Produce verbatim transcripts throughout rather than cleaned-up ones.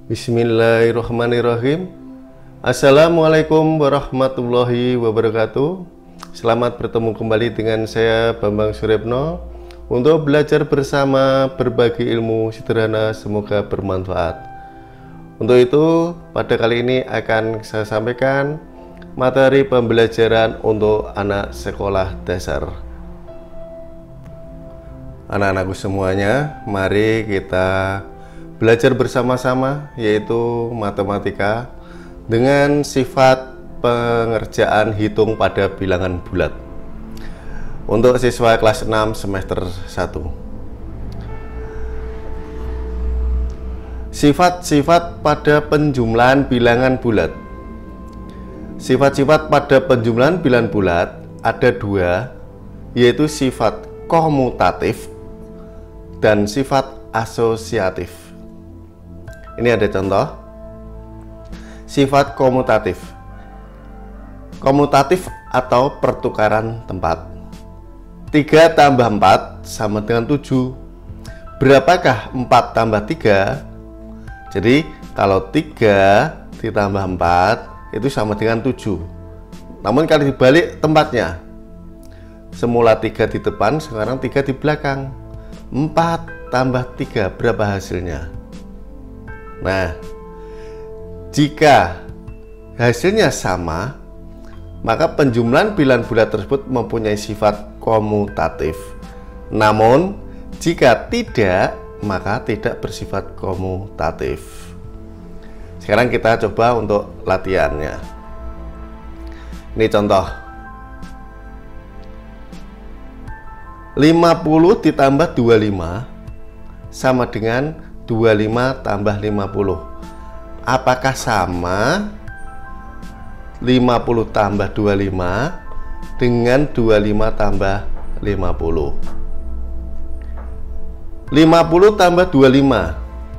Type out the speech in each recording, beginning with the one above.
Bismillahirrahmanirrahim. Assalamualaikum warahmatullahi wabarakatuh. Selamat bertemu kembali dengan saya Bambang Suryapno untuk belajar bersama berbagi ilmu sederhana, semoga bermanfaat. Untuk itu, pada kali ini akan saya sampaikan materi pembelajaran untuk anak sekolah dasar. Anak-anakku semuanya, mari kita belajar bersama-sama, yaitu matematika dengan sifat pengerjaan hitung pada bilangan bulat untuk siswa kelas enam semester satu. Sifat-sifat pada penjumlahan bilangan bulat. Sifat-sifat pada penjumlahan bilangan bulat ada dua, yaitu sifat komutatif dan sifat asosiatif. Ini ada contoh. Sifat komutatif. Komutatif atau pertukaran tempat. tiga tambah empat sama dengan tujuh. Berapakah empat tambah tiga? Jadi kalau tiga ditambah empat itu sama dengan tujuh. Namun kalau dibalik tempatnya, semula tiga di depan, sekarang tiga di belakang. Empat tambah tiga, berapa hasilnya? Nah, jika hasilnya sama, maka penjumlahan bilangan bulat tersebut mempunyai sifat komutatif. Namun, jika tidak, maka tidak bersifat komutatif. Sekarang kita coba untuk latihannya. Ini contoh. lima puluh ditambah dua puluh lima sama dengan dua puluh lima tambah lima puluh. Apakah sama lima puluh tambah dua puluh lima dengan dua puluh lima tambah lima puluh? lima puluh tambah dua puluh lima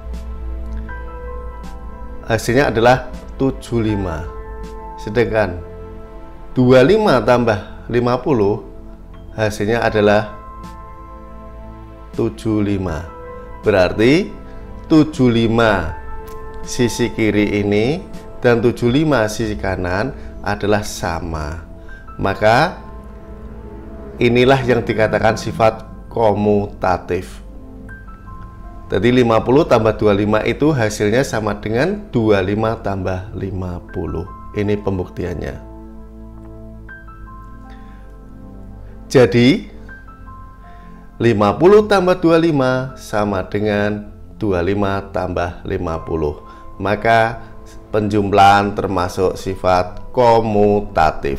hasilnya adalah tujuh puluh lima. Sedangkan dua puluh lima tambah lima puluh hasilnya adalah tujuh puluh lima. Berarti tujuh puluh lima sisi kiri ini dan tujuh puluh lima sisi kanan adalah sama. Maka inilah yang dikatakan sifat komutatif. Jadi lima puluh tambah dua puluh lima itu hasilnya sama dengan dua puluh lima tambah lima puluh. Ini pembuktiannya. Jadi lima puluh tambah dua puluh lima sama dengan dua puluh lima tambah lima puluh. Maka penjumlahan termasuk sifat komutatif.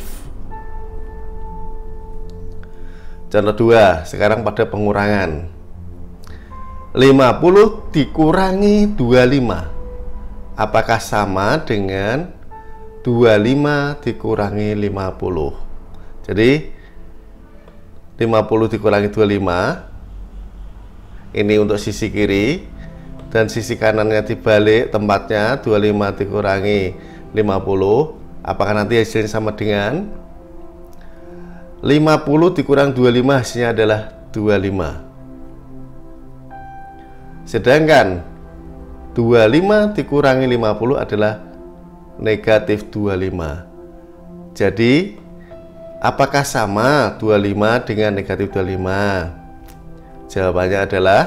Contoh dua, sekarang pada pengurangan. lima puluh dikurangi dua puluh lima. Apakah sama dengan dua puluh lima dikurangi lima puluh? Jadi lima puluh dikurangi dua puluh lima, ini untuk sisi kiri, dan sisi kanannya dibalik tempatnya, dua puluh lima dikurangi lima puluh. Apakah nanti hasilnya sama dengan lima puluh dikurang dua puluh lima, hasilnya adalah dua puluh lima. Sedangkan dua puluh lima dikurangi lima puluh adalah negatif dua puluh lima. Jadi apakah sama dua puluh lima dengan negatif dua puluh lima? Jawabannya adalah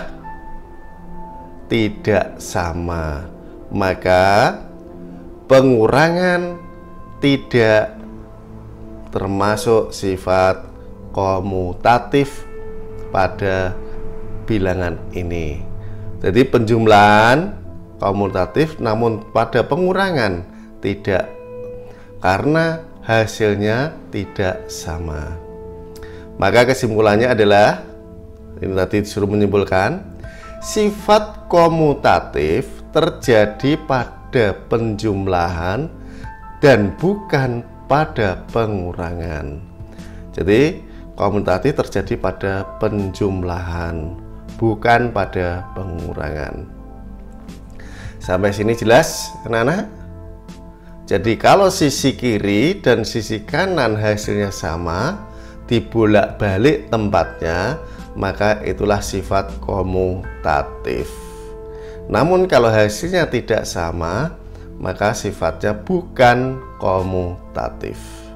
tidak sama. Maka pengurangan tidak termasuk sifat komutatif pada bilangan ini. Jadi penjumlahan komutatif, namun pada pengurangan tidak, karena hasilnya tidak sama. Maka kesimpulannya adalah, ini tadi disuruh menyimpulkan, sifat komutatif terjadi pada penjumlahan dan bukan pada pengurangan. Jadi komutatif terjadi pada penjumlahan, bukan pada pengurangan. Sampai sini jelas, anak-anak? Jadi kalau sisi kiri dan sisi kanan hasilnya sama, dibolak-balik tempatnya, maka itulah sifat komutatif. Namun kalau hasilnya tidak sama, maka sifatnya bukan komutatif.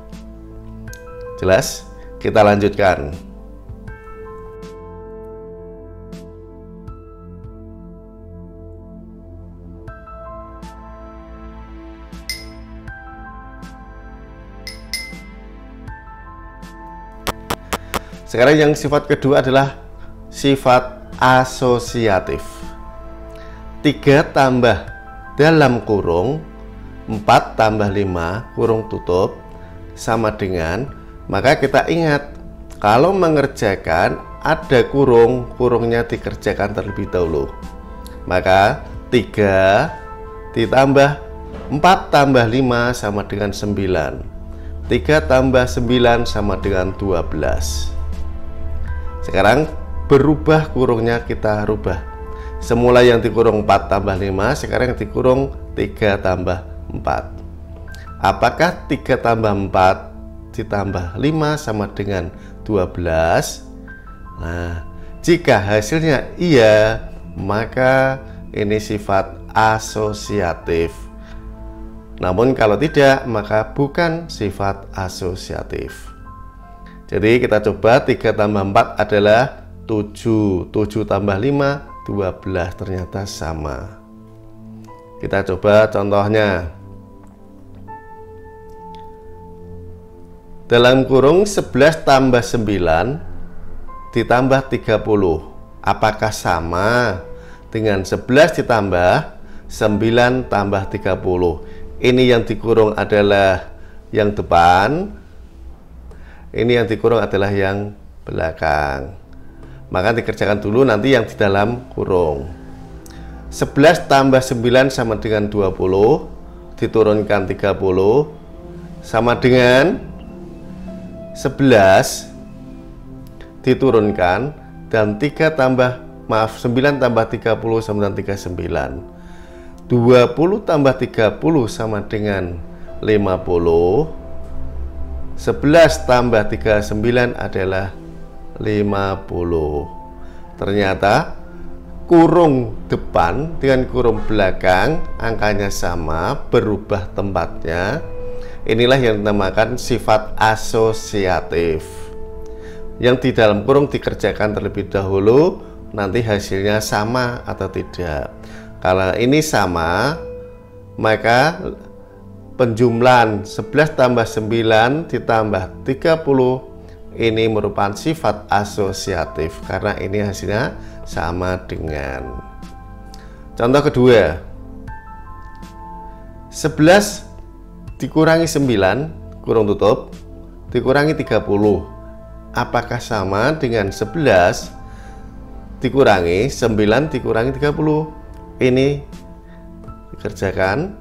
Jelas? Kita lanjutkan. Sekarang yang sifat kedua adalah sifat asosiatif. Tiga tambah dalam kurung empat tambah lima kurung tutup sama dengan, maka kita ingat kalau mengerjakan ada kurung, kurungnya dikerjakan terlebih dahulu. Maka tiga ditambah empat tambah lima sama dengan sembilan. tiga tambah sembilan sama dengan dua belas. Sekarang berubah kurungnya, kita rubah. Semula yang dikurung empat tambah lima, sekarang yang dikurung tiga tambah empat. Apakah tiga tambah empat ditambah lima sama dengan dua belas? Nah, jika hasilnya iya, maka ini sifat asosiatif. Namun kalau tidak, maka bukan sifat asosiatif. Jadi kita coba, tiga tambah empat adalah tujuh, tujuh tambah lima, dua belas, ternyata sama. Kita coba contohnya. Dalam kurung sebelas tambah sembilan ditambah tiga puluh, apakah sama dengan sebelas ditambah sembilan tambah tiga puluh? Ini yang dikurung adalah yang depan, ini yang dikurung adalah yang belakang. Maka dikerjakan dulu nanti yang di dalam kurung. Sebelas tambah sembilan sama dengan dua puluh, diturunkan tiga puluh, sama dengan sebelas diturunkan, dan tiga tambah maaf sembilan tambah tiga puluh sama dengan tiga puluh sembilan. Dua puluh tambah tiga puluh sama dengan lima puluh. Sebelas tambah tiga puluh sembilan adalah lima puluh. Ternyata kurung depan dengan kurung belakang angkanya sama, berubah tempatnya. Inilah yang dinamakan sifat asosiatif. Yang di dalam kurung dikerjakan terlebih dahulu, nanti hasilnya sama atau tidak. Kalau ini sama, maka penjumlahan sebelas tambah sembilan ditambah tiga puluh ini merupakan sifat asosiatif karena ini hasilnya sama dengan. Contoh kedua, sebelas dikurangi sembilan kurung tutup dikurangi tiga puluh, apakah sama dengan sebelas dikurangi sembilan dikurangi tiga puluh? Ini dikerjakan.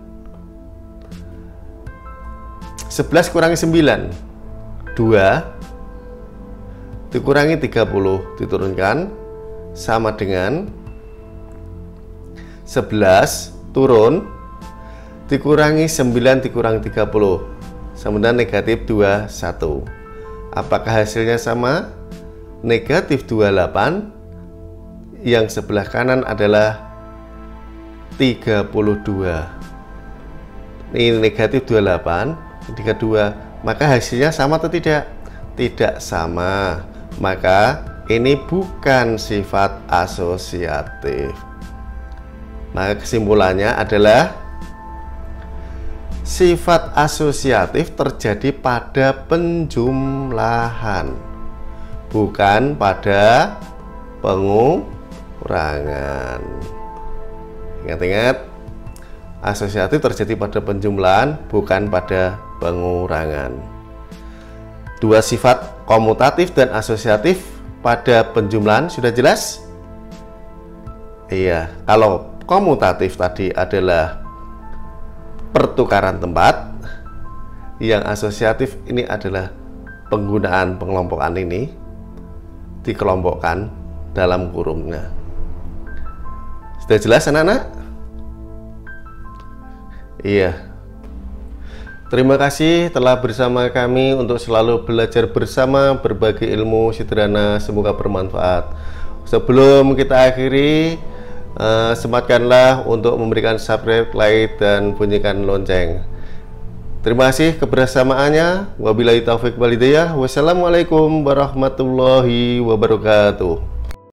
Sebelas kurangi sembilan, dua, dikurangi tiga puluh, diturunkan, sama dengan sebelas turun, dikurangi sembilan dikurangi tiga puluh, sama dengan negatif dua puluh satu. Apakah hasilnya sama? Negatif dua puluh delapan, yang sebelah kanan adalah tiga puluh dua. Ini negatif dua puluh delapan, tiga puluh dua, maka hasilnya sama atau tidak? Tidak sama, maka ini bukan sifat asosiatif. Maka kesimpulannya adalah sifat asosiatif terjadi pada penjumlahan, bukan pada pengurangan. Ingat-ingat, asosiatif terjadi pada penjumlahan, bukan pada pengurangan. Dua sifat komutatif dan asosiatif pada penjumlahan sudah jelas? Iya, kalau komutatif tadi adalah pertukaran tempat, yang asosiatif ini adalah penggunaan pengelompokan ini dikelompokkan dalam kurungnya. Sudah jelas anak-anak? Iya. Terima kasih telah bersama kami untuk selalu belajar bersama, berbagi ilmu sederhana, semoga bermanfaat. Sebelum kita akhiri, uh, sematkanlah untuk memberikan subscribe, like, dan bunyikan lonceng. Terima kasih kebersamaannya. Wabillahi taufik walhidayah. Wassalamualaikum warahmatullahi wabarakatuh.